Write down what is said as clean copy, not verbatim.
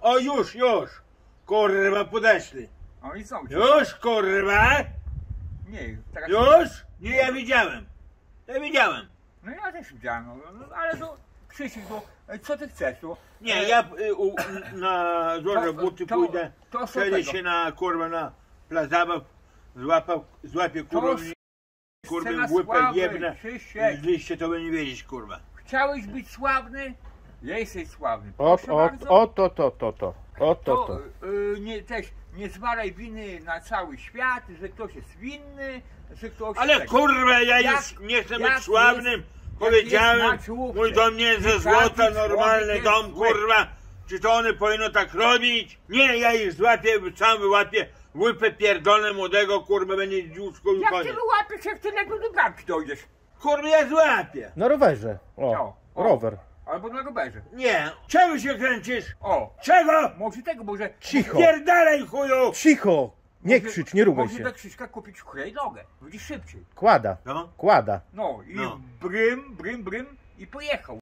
O już, kurwa podeszli. O i są. Już kurwa. Nie, teraz... Już? Nie, ja widziałem. No ja też widziałem, no, ale to Krzysiek, to co ty chcesz? To, Nie, ja na złożę buty pójdę, to wtedy się na kurwa na plac zabaw złapię kurwa, kurwa w łypę jebnę, z liście to by nie wiedzieć kurwa. Chciałeś być sławny? Jesteś sławny. Nie zwalaj winy na cały świat, że ktoś jest winny, że ktoś... Ale kurwa, ja już nie chcę być sławnym, powiedziałem, mój dom nie jest ze złota, normalny dom kurwa, czy to one powinno tak robić? Nie, ja ich złapię, sam wyłapię, łypę pierdolę młodego, kurwa, będzie dziuczką i Jak koniec. ty wyłapiesz, jak ty legło do bramki dojdziesz? Kurwa, ja złapię. Na rowerze. O, rower. Albo na rowerze. Nie, czego się kręcisz? O, Czego? może tego, może... Cicho. Pierdalej chuju! Cicho! Nie krzycz, nie rugaj Może się. do Krzyśka kupić hulajnogę, będzie szybciej. Kłada. No. Kłada. No i No. brym i pojechał.